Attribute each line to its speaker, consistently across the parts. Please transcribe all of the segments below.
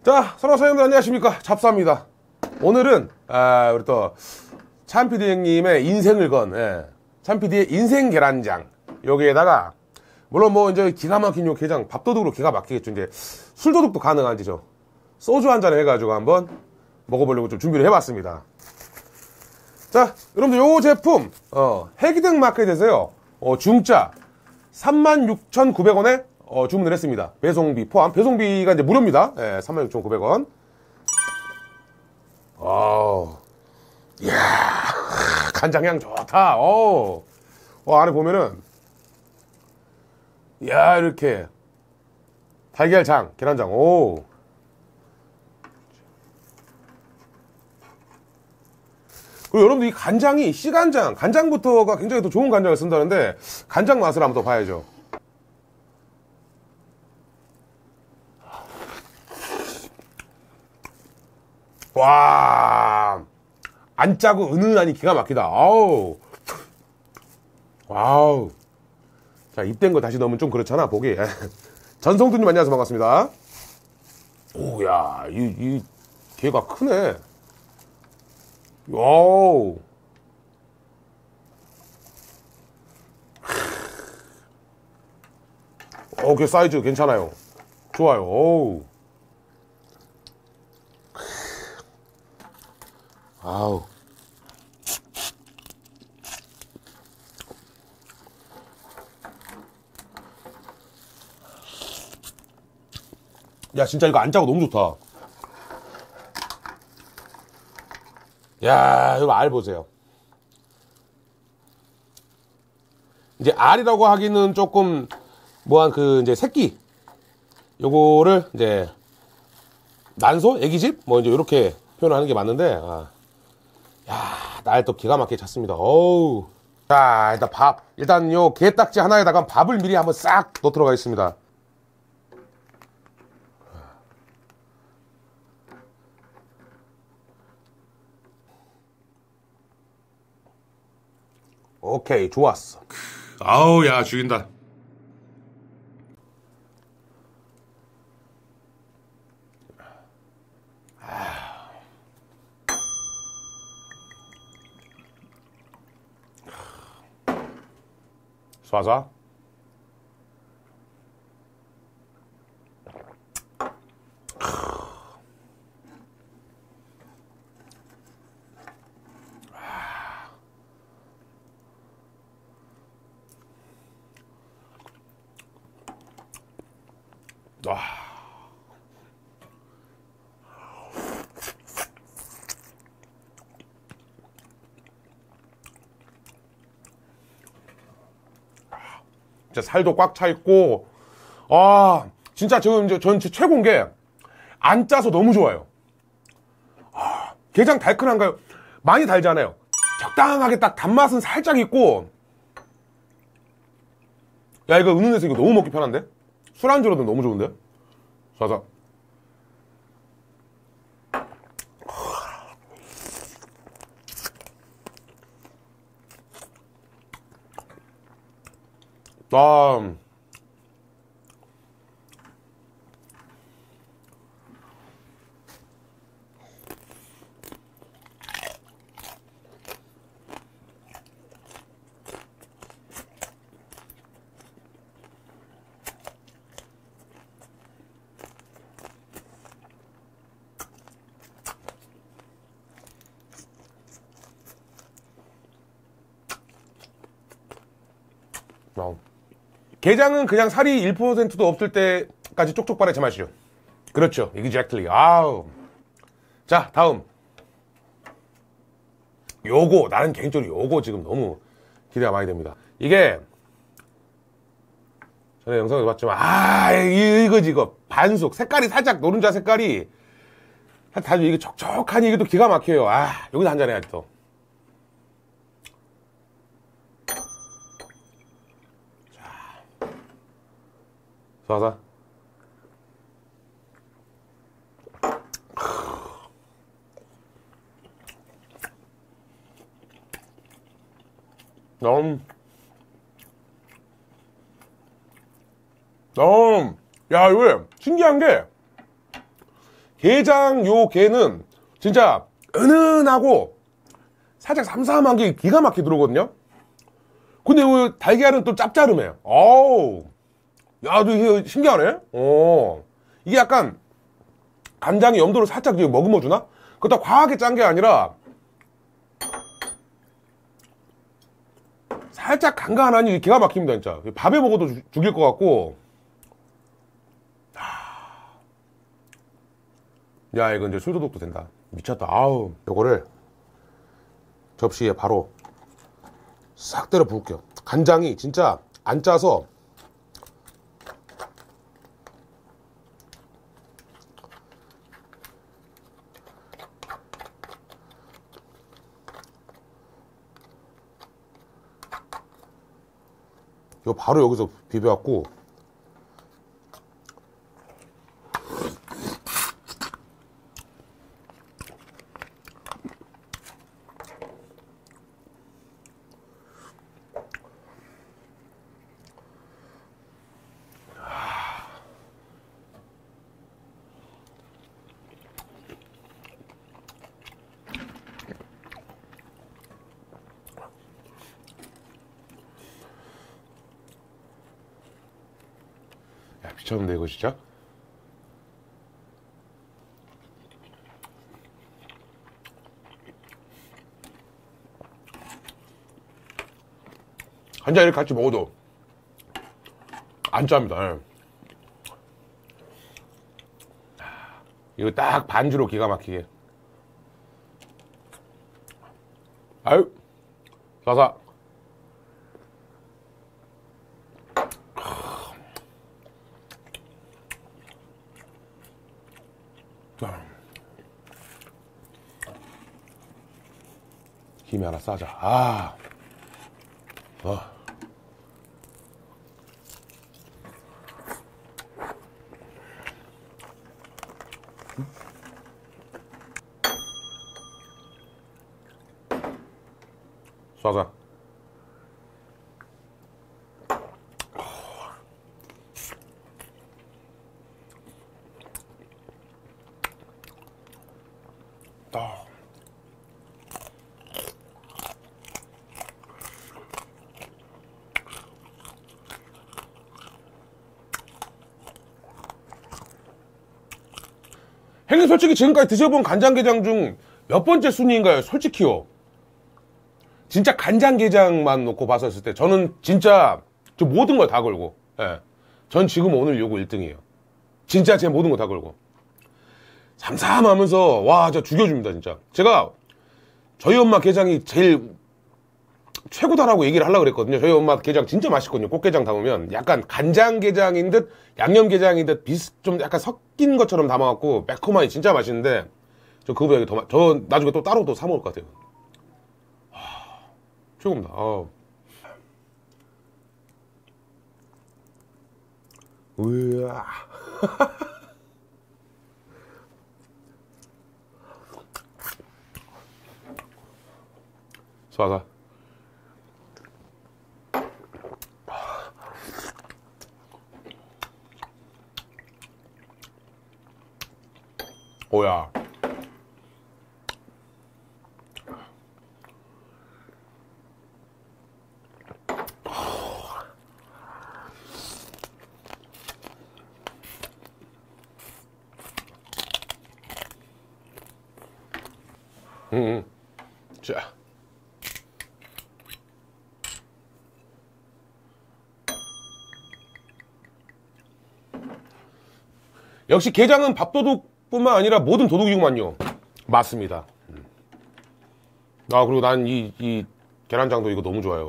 Speaker 1: 자, 선호사님들 안녕하십니까. 잡사입니다. 오늘은 우리 또 참PD 형님의 인생을 건 참PD의 인생 계란장, 여기에다가 물론 뭐 이제 기가 막힌 요 게장 밥도둑으로 기가 막히겠죠. 이제 술도둑도 가능한지 죠. 소주 한 잔 해가지고 한번 먹어보려고 좀 준비를 해봤습니다. 자, 여러분들 요 제품 해기등 마켓에서요 중짜 36,900원에 주문을 했습니다. 배송비 포함. 배송비가 이제 무료입니다. 36,900원. 이야, 간장향 좋다. 안에 보면은, 이야, 이렇게 달걀장, 계란장. 그리고 여러분들 이 간장이 씨간장, 간장부터가 굉장히 더 좋은 간장을 쓴다는데 간장 맛을 한번 더 봐야죠. 와, 안 짜고 은은하니 기가 막히다. 와우. 자, 입된 거 다시 넣으면 좀 그렇잖아, 보기. 전성두님 안녕하세요. 반갑습니다. 오야, 이 게가 크네. 와우. 그 사이즈 괜찮아요. 좋아요. 오우. 아우. 야, 진짜 이거 안 짜고 너무 좋다. 야, 이거 알 보세요. 이제 알이라고 하기는 조금 뭐한 이제 새끼. 요거를 이제 난소, 애기집 뭐 이제 이렇게 표현하는 게 맞는데, 야, 날 또 기가 막히게 찼습니다. 어우. 자, 일단 일단 요 게딱지 하나에다가 밥을 미리 한번 싹 넣도록 하겠습니다. 오케이, 좋았어. 아우, 야, 죽인다. 쏴자. 진짜 살도 꽉 차 있고, 진짜 전 최고인 게 안 짜서 너무 좋아요. 게장 달큰한가요? 많이 달잖아요. 적당하게 딱 단맛은 살짝 있고, 야, 이거 은은해서 이거 너무 먹기 편한데? 술안주로도 너무 좋은데? 자자. 게장은 그냥 살이 1%도 없을 때까지 쪽쪽 빨아 제맛이죠. 그렇죠. exactly. 아우. 자, 다음. 요거, 나는 개인적으로 요거 지금 너무 기대가 많이 됩니다. 이게, 전에 영상에서 봤지만, 이거지, 이거. 반숙. 색깔이 살짝 노른자 색깔이, 다들 이게 촉촉하니 이게 또 기가 막혀요. 여기다 한잔 해야지 또. 쏴서. 야, 이거 신기한 게 게장 요 게는 진짜 은은하고 살짝 삼삼한 게 기가 막히게 들어오거든요. 근데 요 달걀은 또 짭짤해요. 어우, 야, 이게 신기하네. 이게 약간 간장의 염도를 살짝 머금어 주나? 그렇다고 과하게 짠 게 아니라 살짝 간간하니 기가 막힙니다, 진짜. 밥에 먹어도 죽일 것 같고. 야, 이거 이제 술도독도 된다. 미쳤다. 아우, 요거를 접시에 바로 싹 때려 부을게요. 간장이 진짜 안 짜서 요 바로 여기서 비벼갖고 야, 미쳤는데 이거 진짜? 한 잔 이렇게 같이 먹어도 안 짭니다. 예. 이거 딱 반주로 기가 막히게. 아유, 싸사. 김이 하나 싸자. 싸자. 형님 솔직히 지금까지 드셔본 간장게장 중 몇 번째 순위인가요? 솔직히요. 진짜 간장게장만 놓고 봤었을 때 저는 진짜 저 모든 걸 다 걸고, 예. 전 지금 오늘 요거 1등이에요. 진짜 제 모든 거 다 걸고. 삼삼하면서 와, 진짜 죽여줍니다, 진짜. 제가 저희 엄마 게장이 제일 최고다라고 얘기를 하려고 그랬거든요. 저희 엄마 게장 진짜 맛있거든요. 꽃게장 담으면 약간 간장게장인 듯 양념게장인 듯 좀 약간 섞인 것처럼 담아갖고 매콤하니 진짜 맛있는데 저 그거보다 저 나중에 또 따로 또 사 먹을 것 같아요. 최고입니다. 우와. 쏴가. 오야. 자. 역시 게장은 밥도둑뿐만 아니라 모든 도둑이구만요. 맞습니다. 그리고 난 이 계란장도 이거 너무 좋아요.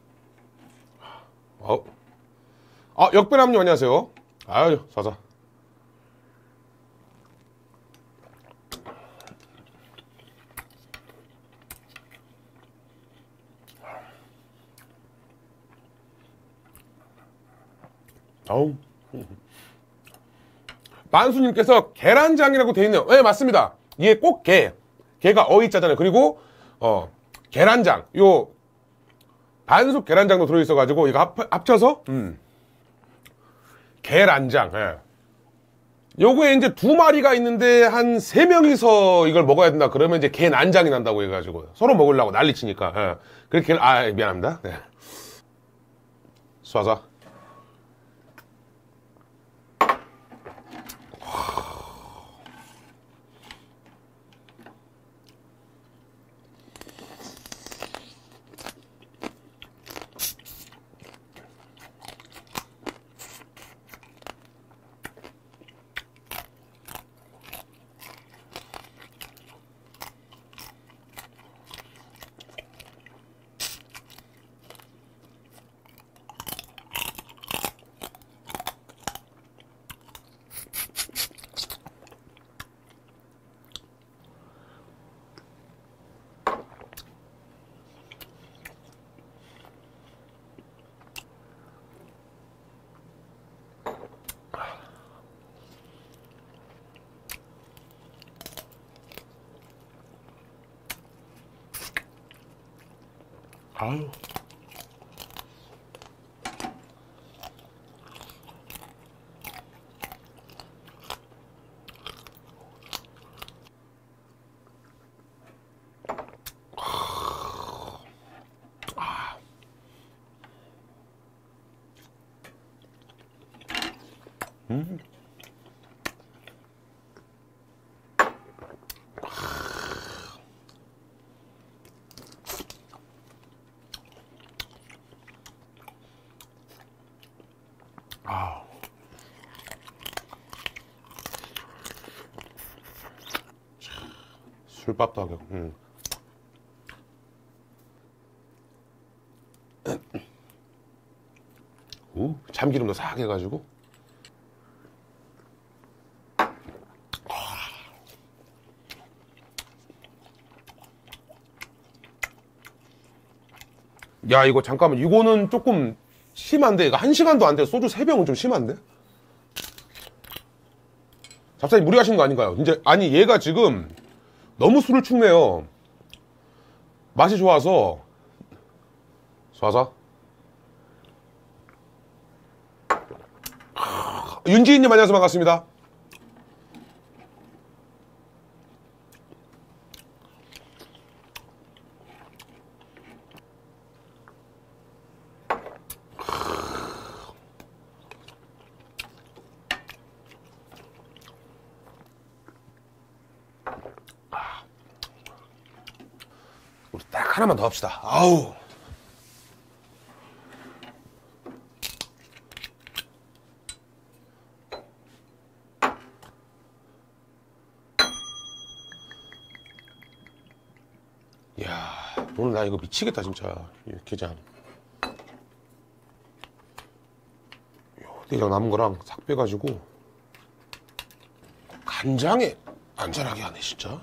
Speaker 1: 역배남님 안녕하세요. 아유, 사사. 아우. 만수님께서 계란장이라고 되어 있네요. 네, 맞습니다. 이게 꼭 게가 어이자잖아요. 그리고 계란장, 요 반숙 계란장도 들어있어가지고 이거 합쳐서 계란장. 예. 요거에 이제 2마리가 있는데 한 3명이서 이걸 먹어야 된다. 그러면 이제 개 난장이 난다고 해가지고 서로 먹으려고 난리 치니까. 예. 그렇게 미안합니다. 네. 쏴서. 아유. 술밥도 하고. 참기름도 싹 해가지고. 야, 이거 잠깐만. 이거는 조금 심한데. 이거 1시간도 안 돼. 소주 3병은 좀 심한데? 잡사님 무리하신 거 아닌가요? 이제, 아니, 얘가 지금 너무 술을 축내요. 맛이 좋아서. 쏴서. 윤지인님 안녕하세요. 반갑습니다. 우리 딱 하나만 더 합시다. 아우. 이야, 오늘 나 이거 미치겠다 진짜. 이 게장. 게장 남은 거랑 싹 빼가지고 간장에 안전하게 하네 진짜.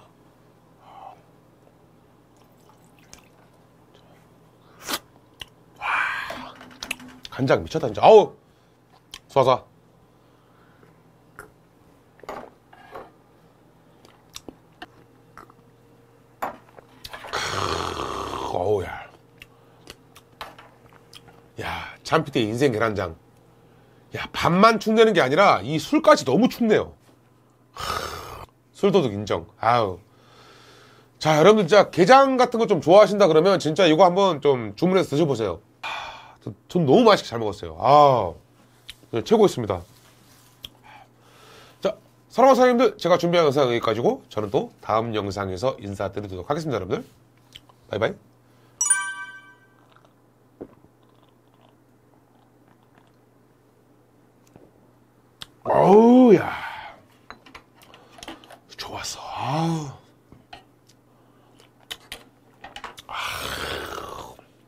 Speaker 1: 와, 간장 미쳤다 진짜. 아우, 쏴서. 어우야. 야, 참피디의 인생 계란장. 야, 밥만 축내는 게 아니라 이 술까지 너무 축내요. 술도둑 인정. 아우. 자, 여러분들 진짜 게장 같은 거 좀 좋아하신다 그러면 진짜 이거 한번 좀 주문해서 드셔보세요. 전 너무 맛있게 잘 먹었어요. 아, 최고였습니다. 자, 사랑하는 사장님들, 제가 준비한 영상 여기까지고 저는 또 다음 영상에서 인사드리도록 하겠습니다, 여러분들. 바이바이. 어우, 야. 좋았어. 아우.